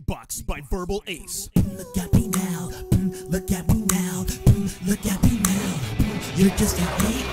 Beatbox by Verbal Ace. Look at me now, look at me now, look at me now. You're just a hater.